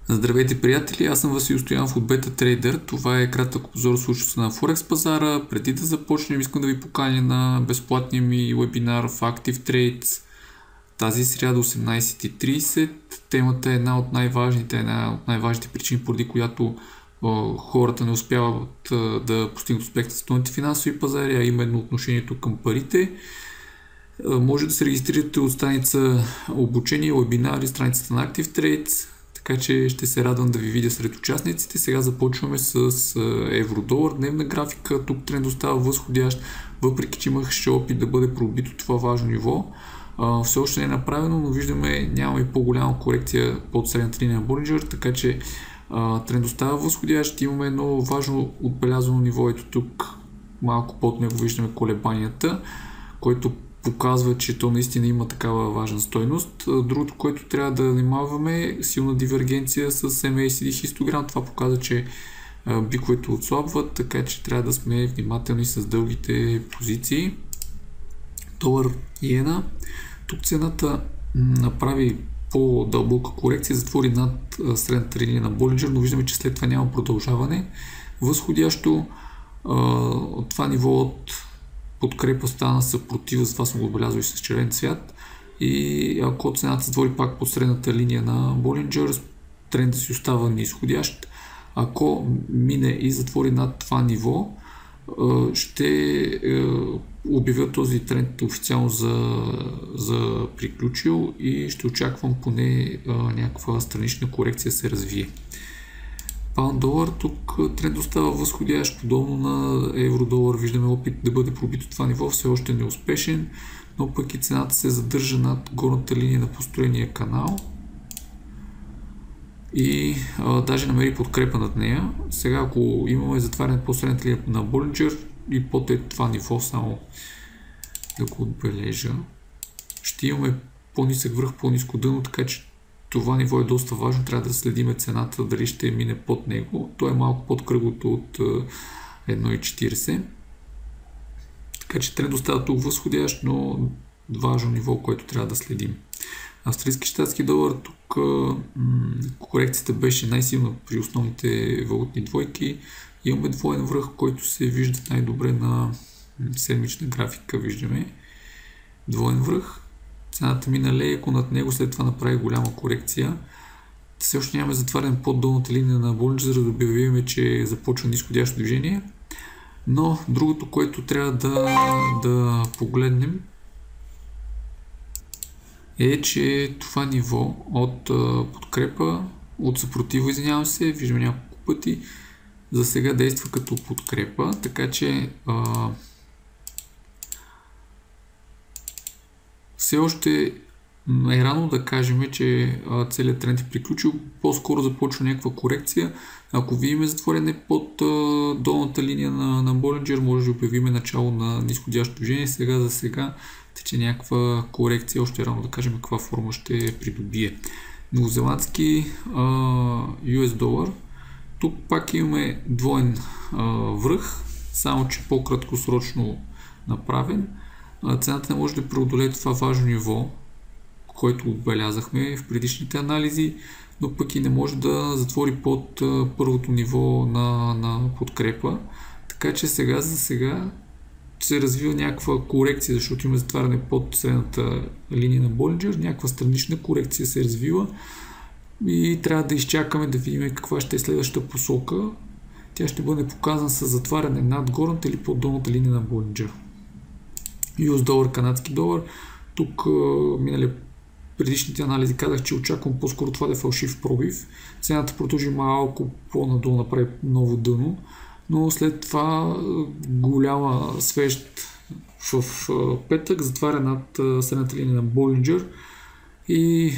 Здравейте, приятели! Аз съм Васил Стоянов от BetaTrader. Това е кратък обзор случващото на Форекс пазара. Преди да започнем, искам да ви поканя на безплатния ми вебинар в Active Trades тази сряда 18:30. Темата е една от най-важните причини, поради която хората не успяват да постигнат успех на световните финансови пазари, а именно отношението към парите. Може да се регистрирате от страница обучение, вебинари, страницата на Active Trades. Така че ще се радвам да ви видя сред участниците. Сега започваме с евро-долар. Дневна графика. Тук тренд остава възходящ, въпреки че имаше опит да бъде пробито това важно ниво. Все още не е направено, но виждаме, нямаме по-голяма корекция под средната линия на Болинджер, така че тренд остава възходящ. Имаме едно важно отбелязано ниво. Ето тук малко под него виждаме колебанията, който показва, че то наистина има такава важна стойност. Другото, което трябва да внимаваме, е силна дивергенция с MACD хистограм. Това показва, че биковете отслабват, така че трябва да сме внимателни с дългите позиции. Долар иена. Тук цената направи по-дълбока корекция, затвори над средната линия на Болинджер, но виждаме, че след това няма продължаване. Възходящо това ниво от подкрепа стана съпротива, за това съм го отбелязал и с червен цвят. И ако цената се затвори пак под средната линия на Болинджер, трендът си остава нисходящ. Ако мине и затвори над това ниво, ще обявя този тренд официално за приключил и ще очаквам поне някаква странична корекция се развие. Паунд-долар, тук тренд остава възходящ, подобно на евро-долар. Виждаме опит да бъде пробито това ниво, все още неуспешен, но пък и цената се задържа над горната линия на построения канал и даже намери подкрепа над нея. Сега, ако имаме затваряне по средната линия на Болинджер и под това ниво, само да го отбележа, ще имаме по-нисък връх, по-ниско дъно, така че това ниво е доста важно, трябва да следим цената, дали ще мине под него. То е малко под кръглото от 1,40. Така че тренд остава тук възходящ, но важно ниво, което трябва да следим. Австрийски щатски долар, тук корекцията беше най-силна при основните валутни двойки. Имаме двоен връх, който се вижда най-добре на седмична графика, виждаме. Двоен връх. Цената мина леко над него, след това направи голяма корекция. Все още нямаме затваряне под долната линия на Болинджер, за да обявим, че започва нисходящо движение. Но другото, което трябва да погледнем, е, че това ниво от подкрепа, от съпротива, извинявам се, виждаме няколко пъти, за сега действа като подкрепа, така че все още е рано да кажем, че целият тренд е приключил. По-скоро започва някаква корекция. Ако видим затворене под долната линия на Болинджер, може да обявим начало на нисходящо движение. Сега за сега тече някаква корекция. Още е рано да кажем каква форма ще придобие. Новозеландски US долар. Тук пак имаме двоен връх, само че по-краткосрочно направен. Цената не може да преодолее това важно ниво, което отбелязахме в предишните анализи, но пък и не може да затвори под първото ниво на подкрепа. Така че сега за сега се развива някаква корекция, защото има затваряне под средната линия на Болинджер, някаква странична корекция се развива и трябва да изчакаме да видим каква ще е следващата посока. Тя ще бъде показана с затваряне над горната или под долната линия на Болинджер. US долар, канадски долар. Тук предишните анализи казах, че очаквам по-скоро това да е фалшив пробив. Цената продължи малко по-надолу, направи ново дъно, но след това голяма свещ в петък, затваря над средната линия на Болинджер и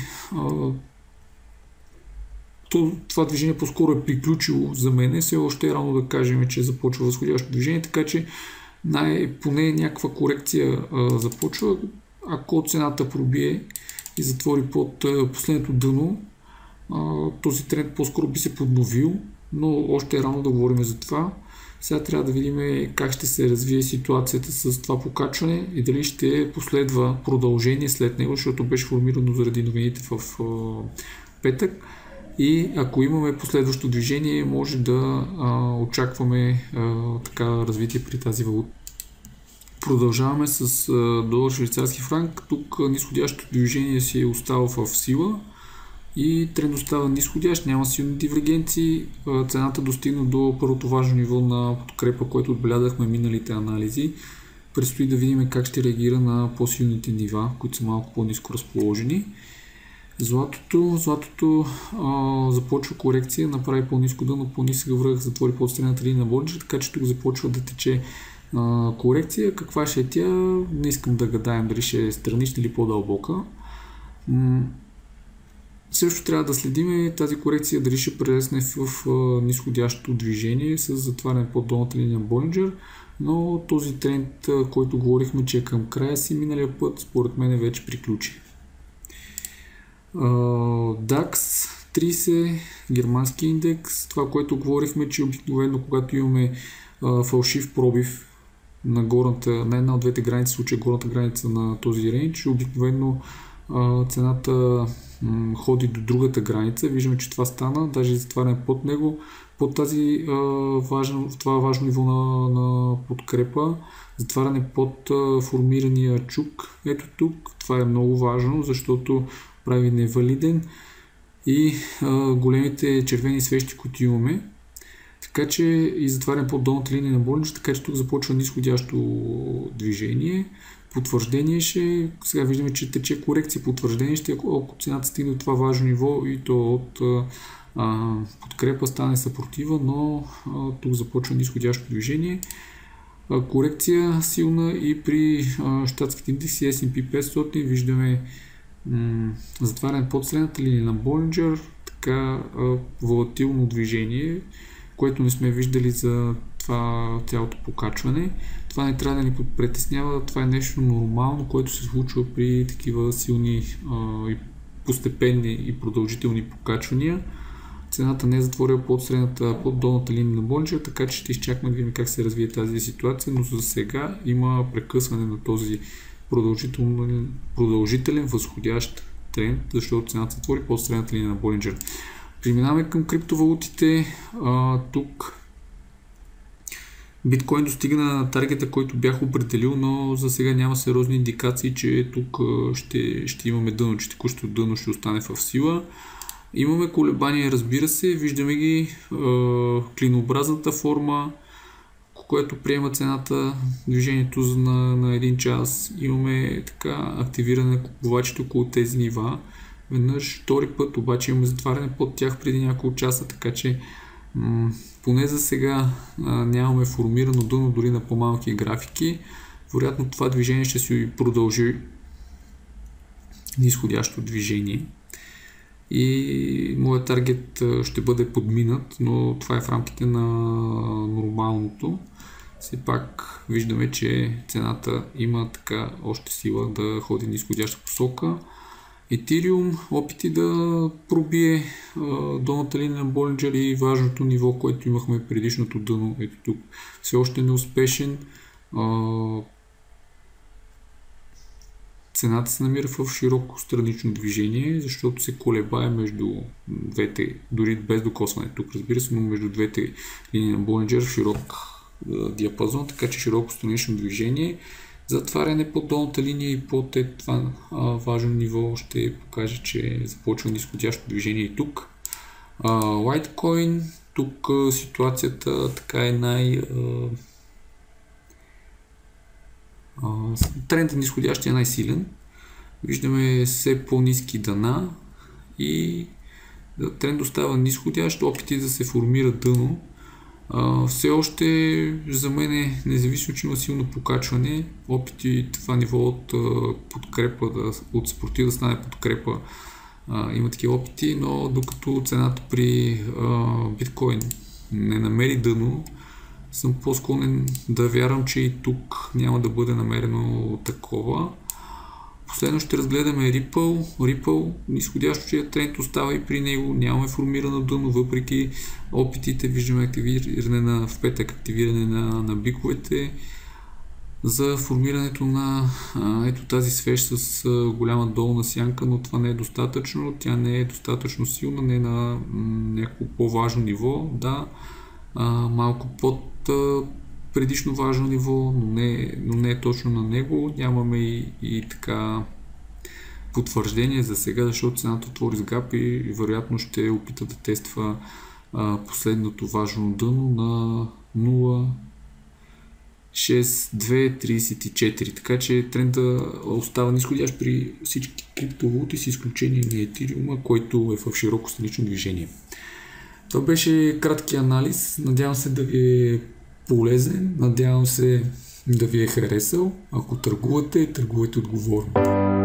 това движение по-скоро е приключило за мен. Все още е рано да кажем, че започва възходящо движение, така че поне някаква корекция започва. Ако цената пробие и затвори под последното дъно, този тренд по-скоро би се подновил, но още е рано да говорим за това. Сега трябва да видим как ще се развие ситуацията с това покачване и дали ще последва продължение след него, защото беше формирано заради новините в петък. и ако имаме последващо движение, може да очакваме така развитие при тази валута. Продължаваме с долар швейцарски франк. Тук нисходящото движение си е остава в сила и тренд остава нисходящ, няма силни дивергенции. Цената достигна до първото важно ниво на подкрепа, което отбелязахме миналите анализи. Предстои да видим как ще реагира на по-силните нива, които са малко по-ниско разположени. Златото започва корекция, направи по-ниско дъно, по-нисък връх, затвори под средната линия на Болинджер, така че тук започва да тече корекция. Каква ще е тя? Не искам да гадаем дали ще е странична или по-дълбока. Също трябва да следим тази корекция дали ще прелесне в нисходящото движение с затваряне под долната линия на Болинджер, но този тренд, който говорихме, че е към края си миналия път, според мен вече приключи. DAX 30, германски индекс, това, което говорихме, че обикновено когато имаме фалшив пробив на една от двете граници, в случая горната граница на този рейндж, обикновено цената ходи до другата граница. Виждаме, че това стана, даже затваряне под него, под това важно ниво на подкрепа, затваряне под формирания чук. Ето тук, това е много важно, защото прави невалиден и големите червени свещи, които имаме. Така че и затваряне под долната линия на Болинджер, така че тук започва нисходящо движение. Потвърждение ще, сега виждаме, че тече корекция, потвърждение ще, ако цената стигне от това важно ниво и то от подкрепа стане съпротива, но тук започва нисходящо движение. Корекция силна и при щатските индекси S&P 500 виждаме затваряне под средната линия на Болинджер, така волатилно движение, което не сме виждали за това цялото покачване. Това не трябва да ни притеснява, това е нещо нормално, което се случва при такива силни и постепенни и продължителни покачвания. Цената не е затворила под долната линия на Болинджер, така че ще изчакаме да видим как се развие тази ситуация, но за сега има прекъсване на този продължителен възходящ тренд, защото цената се отвори под средната линия на Болинджер. Преминаваме към криптовалутите. Тук биткоин достигна на таргета, който бях определил, но за сега няма сериозни индикации, че тук ще имаме дъно, че текущото дъно ще остане в сила. Имаме колебания, разбира се, виждаме ги клинообразната форма, което приема цената, движението на един час. Имаме така активиране на купувачите около тези нива. Веднъж, втори път обаче имаме затваряне под тях преди няколко часа, така че поне за сега нямаме формирано дъно дори на по-малки графики. Вероятно това движение ще си продължи нисходящо движение. И моят таргет ще бъде подминат, но това е в рамките на нормалното. Все пак виждаме, че цената има така още сила да ходи нисходяща посока. Ethereum, опити да пробие долната линия на Болинджер и важното ниво, което имахме предишното дъно, ето тук, все още неуспешен. Цената се намира в широко странично движение, защото се колебае между двете, дори без докосване тук, разбира се, но между двете линии на Болинджер в широк диапазон, така че широко странично движение. Затваряне под долната линия и под това важно ниво ще покаже, че започва нисходящо движение и тук. Litecoin, тук ситуацията така е трендът нисходящ е най-силен. Виждаме все по-ниски дъна и тренд остава нисходящ, опити да се формира дъно. Все още за мен, независимо, че има силно покачване, опити това ниво от подкрепа, от съпротива да стане подкрепа, има такива опити, но докато цената при биткоин не намери дъно, съм по-склонен да вярвам, че и тук няма да бъде намерено такова. Последно ще разгледаме Ripple, нисходящия тренд остава и при него, нямаме формирано дъно, въпреки опитите, виждаме активиране в петък, активиране на биковете. за формирането на ето тази свеж с голяма долна сянка, но това не е достатъчно. Тя не е достатъчно силна, не е на някакво по-важно ниво. Да, малко под предишно важно ниво, но не е точно на него. Нямаме и така потвърждение за сега, защото цената отвори с гап и вероятно ще опита да тества последното важно дъно на 0,6234. Така че тренда остава нисходящ при всички криптовалути с изключение на Етириума, който е в широко странично движение. Това беше кратки анализ. Надявам се да ви е полезен. Надявам се да ви е харесал. Ако търгувате, търгувайте отговорно.